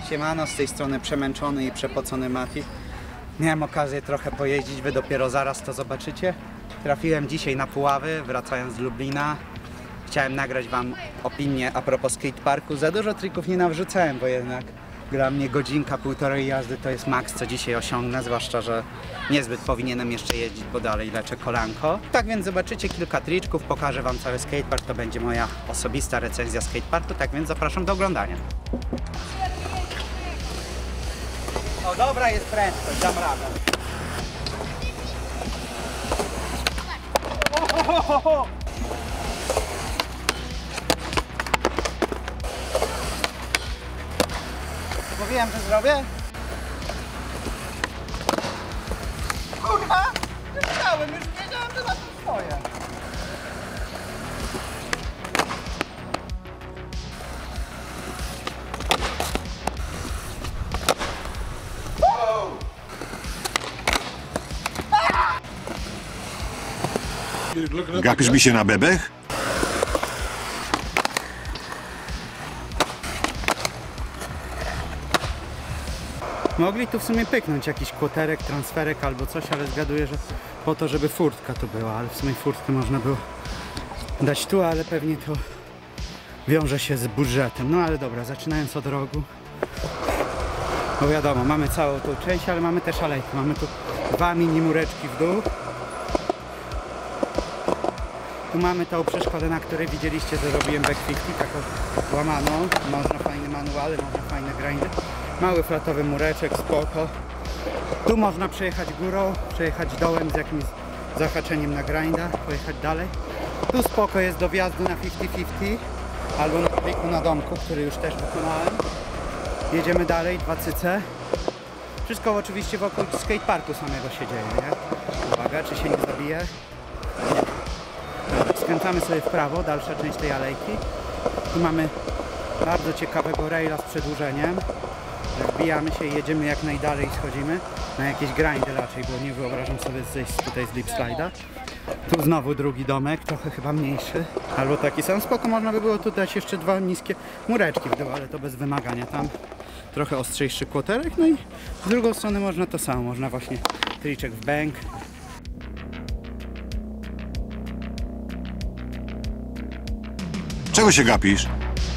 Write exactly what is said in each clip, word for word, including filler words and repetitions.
Siemano, z tej strony przemęczony i przepocony Mati. Miałem okazję trochę pojeździć, wy dopiero zaraz to zobaczycie. Trafiłem dzisiaj na Puławy, wracając z Lublina. Chciałem nagrać wam opinię a propos skateparku. Za dużo trików nie nawrzucałem, bo jednak dla mnie godzinka, półtorej jazdy to jest maks, co dzisiaj osiągnę, zwłaszcza, że niezbyt powinienem jeszcze jeździć, bo dalej leczę kolanko. Tak więc zobaczycie kilka triczków, pokażę wam cały skatepark, to będzie moja osobista recenzja skateparku, tak więc zapraszam do oglądania. O, dobra jest prędkość, dam radę. Ohohoho! Mówiłem, że zrobię? Kurwa! Wiedziałem, już wiedziałem, że na tym stoję. Gapisz mi się na bebech? Mogli tu w sumie pyknąć jakiś kłoterek, transferek albo coś, ale zgaduję, że po to, żeby furtka tu była, ale w sumie furtkę można było dać tu, ale pewnie to wiąże się z budżetem. No ale dobra, zaczynając od rogu. Bo wiadomo, mamy całą tą część, ale mamy też alejkę. Mamy tu dwa mini mureczki w dół. Tu mamy tą przeszkodę, na której widzieliście, że robiłem backflipki, taką łamaną. Można fajne manuale, można fajne grindy. Mały flatowy mureczek, spoko. Tu można przejechać górą, przejechać dołem z jakimś zahaczeniem na grinda, pojechać dalej. Tu spoko jest do wjazdu na pięćdziesiąt pięćdziesiąt albo na pliku na domku, który już też wykonałem. Jedziemy dalej, dwa cyce. Wszystko oczywiście wokół skateparku samego się dzieje, nie? Uwaga, czy się nie zabije? Nie. Skręcamy sobie w prawo, dalsza część tej alejki. Tu mamy bardzo ciekawego raila z przedłużeniem. Wbijamy się i jedziemy jak najdalej, schodzimy na jakieś grindy raczej, bo nie wyobrażam sobie zejść tutaj z lip slide'a. Tu znowu drugi domek, trochę chyba mniejszy, albo taki sam. Spoko, można by było tu dać jeszcze dwa niskie mureczki w dół, ale to bez wymagania. Tam trochę ostrzejszy kłoterek, no i z drugą strony można to samo, można właśnie triczek w bank. Czego się gapisz?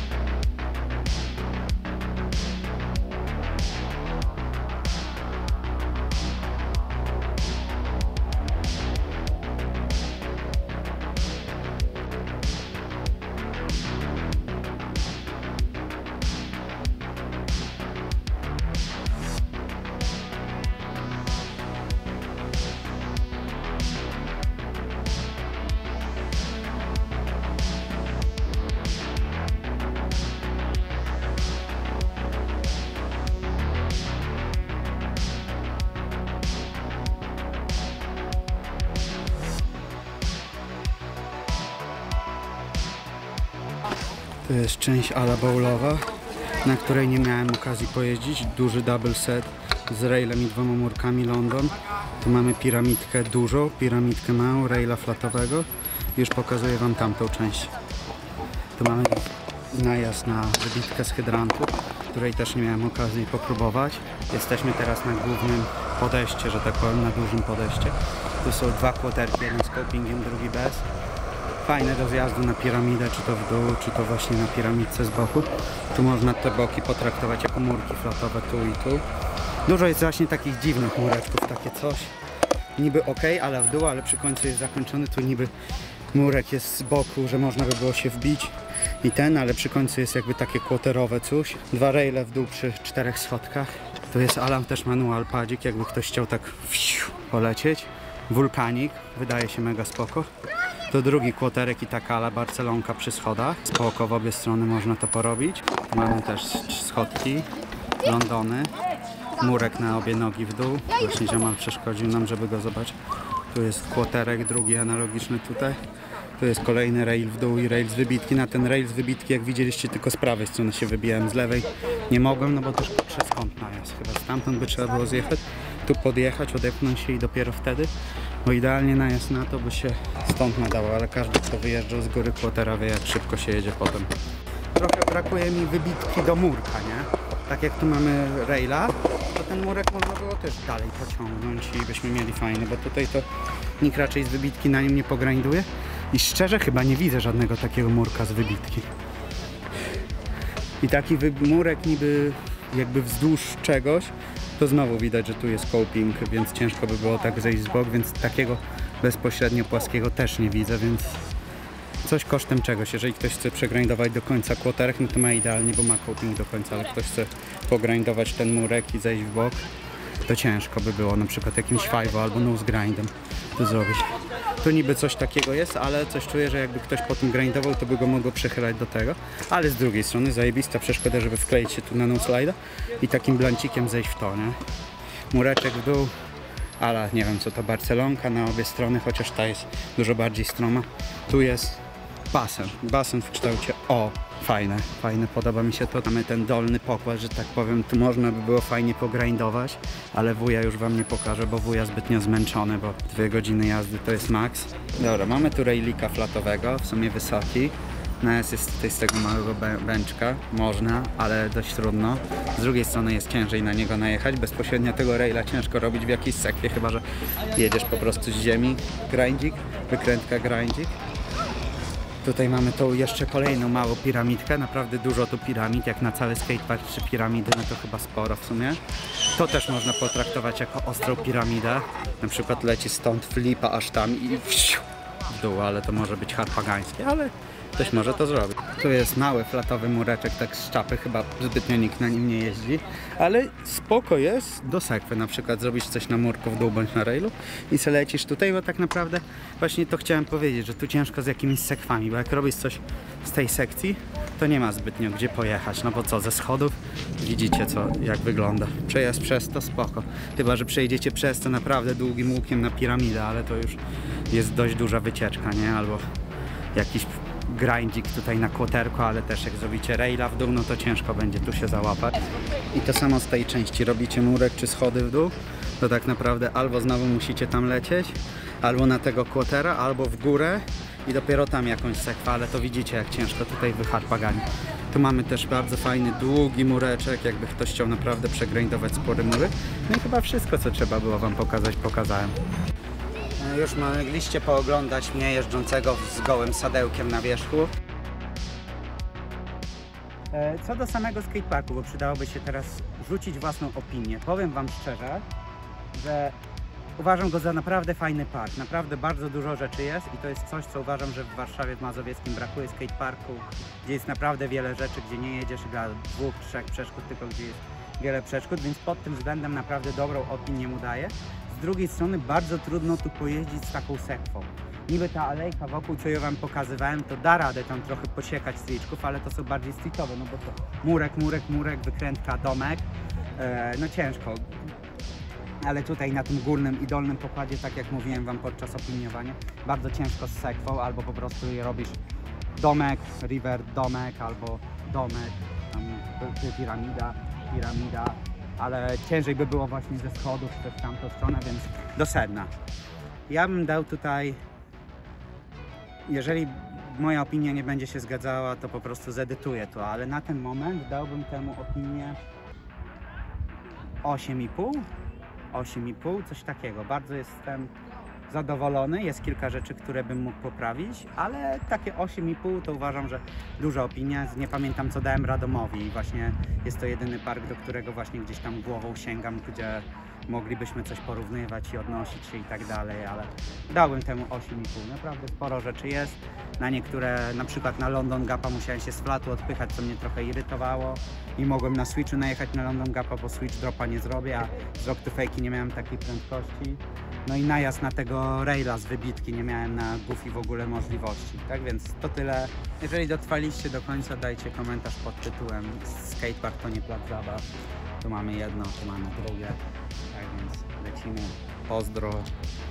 To jest część ala bowlowa, na której nie miałem okazji pojeździć. Duży double set z railem i dwoma murkami London. Tu mamy piramidkę dużą, piramidkę małą, raila flatowego. Już pokazuję wam tamtą część. Tu mamy najazd na wybitkę z hydrantu, której też nie miałem okazji popróbować. Jesteśmy teraz na głównym podejście, że tak powiem, na dużym podejście. Tu są dwa kłoterki, jeden z copingiem, drugi bez. Fajne do zjazdu na piramidę, czy to w dół, czy to właśnie na piramidce z boku. Tu można te boki potraktować jako murki flatowe tu i tu. Dużo jest właśnie takich dziwnych mureczków, takie coś. Niby ok, ale w dół, ale przy końcu jest zakończony. Tu niby murek jest z boku, że można by było się wbić i ten, ale przy końcu jest jakby takie kłoterowe coś. Dwa raile w dół przy czterech schodkach. Tu jest Alan też manual padzik, jakby ktoś chciał tak polecieć. Wulkanik, wydaje się mega spoko. To drugi kłoterek i taka ala Barcelonka przy schodach. Spoko, w obie strony można to porobić. Tu mamy też schodki, Londony, murek na obie nogi w dół. Właśnie ziomal przeszkodził nam, żeby go zobaczyć. Tu jest kłoterek, drugi analogiczny tutaj. Tu jest kolejny rail w dół i rail z wybitki. Na ten rail z wybitki, jak widzieliście, tylko z prawej strony się wybijałem, z lewej nie mogłem, no bo też przeskątna jest. Chyba stamtąd by trzeba było zjechać, tu podjechać, odepchnąć się i dopiero wtedy. Bo idealnie najazd na to by się stąd nadało, ale każdy, kto wyjeżdżał z góry kłotera, wie, jak szybko się jedzie potem. Trochę brakuje mi wybitki do murka, nie? Tak jak tu mamy raila, to ten murek można było też dalej pociągnąć i byśmy mieli fajny, bo tutaj to nikt raczej z wybitki na nim nie pogrinduje i szczerze chyba nie widzę żadnego takiego murka z wybitki. I taki murek niby jakby wzdłuż czegoś, to znowu widać, że tu jest coping, więc ciężko by było tak zejść z bok, więc takiego bezpośrednio płaskiego też nie widzę, więc coś kosztem czegoś. Jeżeli ktoś chce przegrindować do końca quarterek, no to ma idealnie, bo ma coping do końca, ale ktoś chce pogrindować ten murek i zejść w bok, to ciężko by było na przykład jakimś five albo nose grindem to zrobić. Tu niby coś takiego jest, ale coś czuję, że jakby ktoś po tym grindował, to by go mogło przychylać do tego, ale z drugiej strony zajebista przeszkoda, żeby wkleić się tu na nose slide'a i takim blancikiem zejść w to, nie? Mureczek w dół, ale nie wiem co to, Barcelonka na obie strony, chociaż ta jest dużo bardziej stroma. Tu jest basen, basen w kształcie O, fajne, fajne, podoba mi się to. Mamy ten dolny pokład, że tak powiem, tu można by było fajnie pogrindować, ale wuja już wam nie pokażę, bo wuja zbytnio zmęczony, bo dwie godziny jazdy to jest maks. Dobra, mamy tu railika flatowego, w sumie wysoki. Na S jest tutaj z tego małego bęczka, można, ale dość trudno. Z drugiej strony jest ciężej na niego najechać, bezpośrednio tego raila ciężko robić w jakiejś sekwie, chyba że jedziesz po prostu z ziemi, grindzik, wykrętka grindzik. Tutaj mamy tą jeszcze kolejną małą piramidkę, naprawdę dużo tu piramid, jak na cały skatepark trzy piramidy, no to chyba sporo w sumie. To też można potraktować jako ostrą piramidę, na przykład leci stąd flipa aż tam i w dół, ale to może być harpagańskie, ale ktoś może to zrobić. Tu jest mały flatowy mureczek, tak z czapy, chyba zbytnio nikt na nim nie jeździ, ale spoko jest do sekwy, na przykład zrobić coś na murku w dół bądź na railu i se lecisz tutaj, bo tak naprawdę właśnie to chciałem powiedzieć, że tu ciężko z jakimiś sekwami, bo jak robisz coś z tej sekcji, to nie ma zbytnio gdzie pojechać, no bo co, ze schodów widzicie co, jak wygląda. Przejazd przez to spoko, chyba że przejdziecie przez to naprawdę długim łukiem na piramidę, ale to już jest dość duża wycieczka, nie? Albo jakiś grindzik tutaj na kłoterku, ale też jak zrobicie raila w dół, no to ciężko będzie tu się załapać. I to samo z tej części, robicie murek czy schody w dół, to tak naprawdę albo znowu musicie tam lecieć, albo na tego kłotera, albo w górę i dopiero tam jakąś sekwę, ale to widzicie jak ciężko tutaj wyharpagani. Tu mamy też bardzo fajny, długi mureczek, jakby ktoś chciał naprawdę przegrindować spory mury. No i chyba wszystko co trzeba było wam pokazać, pokazałem. Już mogliście pooglądać mnie jeżdżącego z gołym sadełkiem na wierzchu. Co do samego skateparku, bo przydałoby się teraz rzucić własną opinię. Powiem wam szczerze, że uważam go za naprawdę fajny park. Naprawdę bardzo dużo rzeczy jest i to jest coś, co uważam, że w Warszawie, w Mazowieckim brakuje skateparku, gdzie jest naprawdę wiele rzeczy, gdzie nie jedziesz dla dwóch, trzech przeszkód, tylko gdzie jest wiele przeszkód, więc pod tym względem naprawdę dobrą opinię mu daję. Z drugiej strony bardzo trudno tu pojeździć z taką sekwą. Niby ta alejka wokół, co ja wam pokazywałem, to da radę tam trochę posiekać striczków, ale to są bardziej streetowe, no bo to murek, murek, murek, wykrętka, domek, e, no ciężko. Ale tutaj na tym górnym i dolnym pokładzie, tak jak mówiłem wam podczas opiniowania, bardzo ciężko z sekwą, albo po prostu robisz domek, river, domek, albo domek, tam piramida, piramida. Ale ciężej by było właśnie ze schodów przez tamtą stronę, więc do sedna. Ja bym dał tutaj, jeżeli moja opinia nie będzie się zgadzała, to po prostu zedytuję to, ale na ten moment dałbym temu opinię osiem i pół, osiem i pół, coś takiego. Bardzo jestem zadowolony, jest kilka rzeczy, które bym mógł poprawić, ale takie osiem i pół to uważam, że duża opinia. Nie pamiętam co dałem Radomowi i właśnie jest to jedyny park, do którego właśnie gdzieś tam głową sięgam, gdzie moglibyśmy coś porównywać i odnosić się i tak dalej, ale dałbym temu osiem i pół. Naprawdę sporo rzeczy jest. Na niektóre, na przykład na London Gapa musiałem się z flatu odpychać, co mnie trochę irytowało i mogłem na switchu najechać na London Gapa, bo switch dropa nie zrobię, a z rock to fake'i nie miałem takiej prędkości. No i najazd na tego raila z wybitki nie miałem na Goofy w ogóle możliwości. Tak więc to tyle. Jeżeli dotrwaliście do końca, dajcie komentarz pod tytułem Skatepark to nie plac zabaw. Tu mamy jedno, tu mamy drugie. Tak więc lecimy. Pozdro.